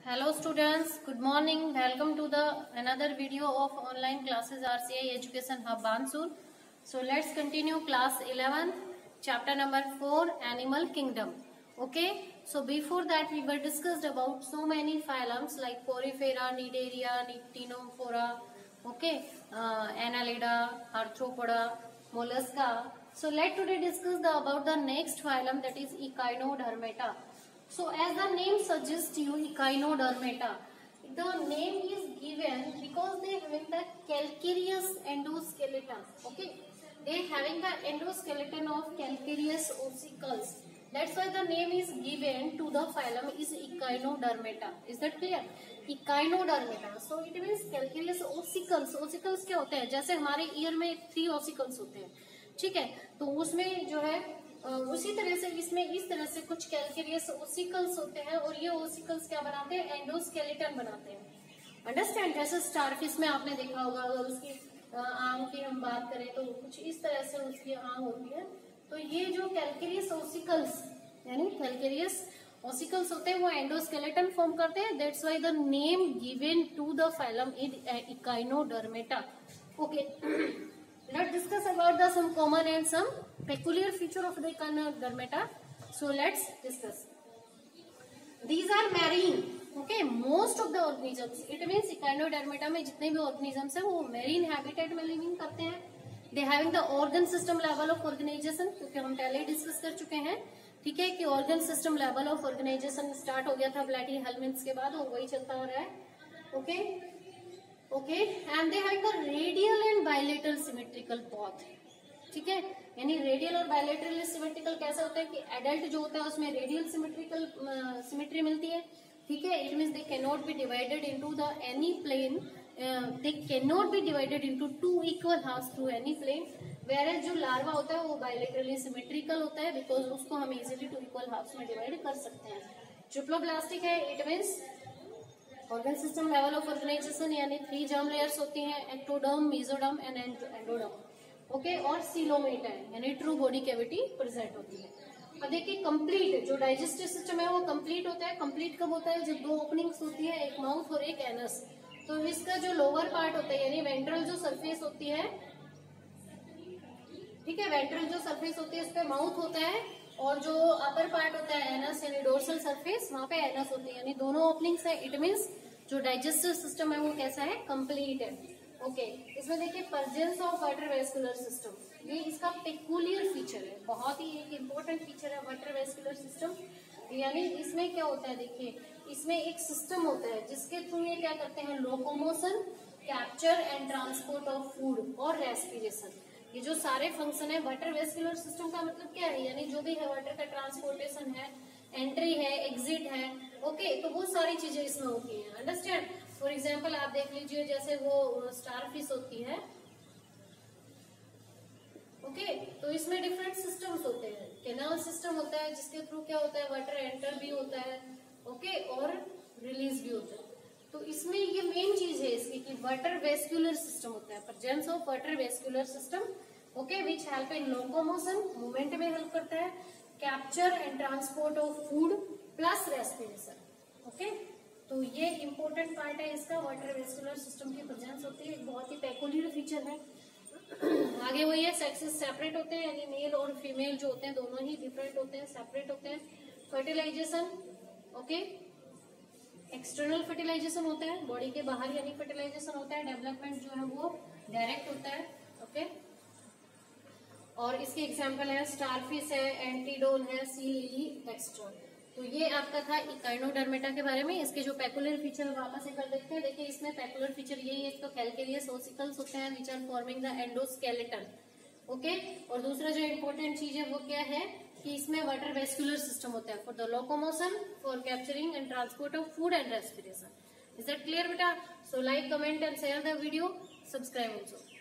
Hello students, good morning. Welcome to the another video of online classes RCI Education Hub Bansur. So let's continue class 11, chapter number 4, Animal Kingdom. Okay, so before that we were discussed about so many phylums like Porifera, Cnidaria, Ctenophora, okay, Annelida, Arthropoda, Mollusca. So let today discuss about the next phylum, that is Echinodermata. So as the name suggests you, Echinodermata, the name is given because they having the calcareous endoskeleton. Okay, they having the endoskeleton of calcareous ossicles. That's why the name is given to the phylum is Echinodermata. Is that clear? Echinodermata. So it means calcareous ossicles. Ossicles क्या होते हैं? जैसे हमारे year में 3 ossicles होते हैं, ठीक है? तो उसमें जो है उसी तरह से इसमें इस तरह से कुछ कैल्केरियस ओसिकल्स होते हैं और ये ओसिकल्स क्या बनाते हैं? एंडोस्केलेटन बनाते हैं। अंडरस्टैंड? जैसे स्टारफिश में आपने देखा होगा, अगर उसकी आंख की हम बात करें तो कुछ इस तरह से उसकी आंख होती है। तो ये जो कैल्केरियस ओसिकल्स यानी कैल्केरियस ओसिकल्स होते हैं वो एंडोस्केलेटन फॉर्म करते हैं। That's why the name given to the phylum is Echinodermata. Okay, let's discuss about the some common and some peculiar feature of the Echinodermata. So let's discuss. These are marine. Okay, most of the organisms. It means Echinodermata में जितने भी organisms हैं वो marine habitat में living करते हैं. They having the organ system level of organization, क्योंकि हम पहले ही discuss कर चुके हैं, ठीक है, कि organ system level of organization start हो गया था Platyhelminths के बाद, और वही चलता आ रहा है. Okay. Okay, and they have the radial and bilateral symmetrical path. ठीक है, यानी रेडियल और बायलेटरल सिमेट्रिकल कैसा होता है कि एडल्ट जो होता है उसमें रेडियल सिमेट्री मिलती है, ठीक है. It means they can not be divided into the any plane, they can not be divided into 2 equal halves through any plane. Where जो लार्वा होता है वो बायलेटरली सिमेट्रिकल होता है, बिकॉज उसको हम इजीली 2 इक्वल हाफ्स में डिवाइड कर सकते हैं. ट्रिप्लोब्लास्टिक है, it means organ system level of organisation, यानी 3 जर्म लेयर्स होती हैं, ectoderm, mesoderm and endoderm. Okay, और सीलोमेट है, यानी ट्रू बॉडी कैविटी प्रेजेंट होती है. अब देखिए कंप्लीट जो डाइजेस्टिव सिस्टम है वो कंप्लीट होता है. कंप्लीट कब होता है? जब 2 ओपनिंग्स होती है, एक माउथ और एक एनस. तो इसका जो लोअर पार्ट होता है यानी वेंट्रल जो सरफेस होती है, ठीक है, वेंट्रल जो सरफेस होती है उस पर माउथ होता है, और जो अपर पार्ट होता है एनस यानी डोर्सल सरफेस, वहां पे एनस होती है, यानी दोनों ओपनिंग्स है. इट मीन्स जो डाइजेस्टिव सिस्टम है वो कैसा है? कंप्लीट है. ओके, इसमें देखिए presence of water vascular system, ये इसका पेकुलियर फीचर है, बहुत ही एक इम्पोर्टेंट फीचर है वाटर वेस्कुलर सिस्टम. यानी इसमें क्या होता है? देखिए इसमें एक सिस्टम होता है जिसके थ्रू ये क्या करते हैं? Locomotion, capture and transport of food और रेस्पिरेशन. ये जो सारे फंक्शन है वाटर वेस्कुलर सिस्टम का मतलब क्या है? यानी जो भी है वाटर का ट्रांसपोर्टेशन है, एंट्री है, एग्जिट है, ओके, तो वो सारी चीजें इसमें होती हैं. अंडरस्टैंड? फॉर एग्जाम्पल आप देख लीजिए, जैसे वो स्टारफिश होती है, ओके, तो इसमें डिफरेंट सिस्टम्स होते हैं. कैनाल सिस्टम होता है जिसके थ्रू क्या होता है? वाटर एंटर भी होता है, ओके, और रिलीज भी होता है. तो इसमें ये मेन चीज है इसकी कि वाटर वेस्कुलर सिस्टम होता है, presence of water vascular system, okay, which help in locomotion, movement में हेल्प करता है, capture and transport of food plus respiration. Okay, तो ये इंपॉर्टेंट पार्ट है इसका, वाटर वेस्कुलर सिस्टम की प्रेजेंस होती है, बहुत ही पेकुलियर फीचर है. आगे वही है, सेक्सेस सेपरेट होते हैं, यानी मेल और फीमेल जो होते हैं दोनों ही डिफरेंट होते हैं, सेपरेट होते हैं. फर्टिलाइजेशन, ओके, एक्सटर्नल फर्टिलाइजेशन होता है, बॉडी के बाहर यानी फर्टिलाइजेशन होता है. डेवलपमेंट जो है वो डायरेक्ट होता है, ओके. और इसके एग्जांपल है स्टारफिश है, एंटीडोन है, सी लिली, एक्स्ट्रा. तो ये आपका था इकाइनोडर्मेटा के बारे में. इसके जो पेकुलर फीचर वापस एक बार देखते हैं. देखिए इसमें पेकुलर फीचर यही है, एक तो कैल्केरियस ओसिकल्स होते हैं which are forming the endoskeleton, okay. और दूसरा जो इम्पोर्टेंट चीज है वो क्या है कि इसमें वाटर वेस्कुलर सिस्टम होता है for the locomotion, for capturing and transport of food and respiration. Is that clear बेटा? So like, comment and share the video, subscribe also.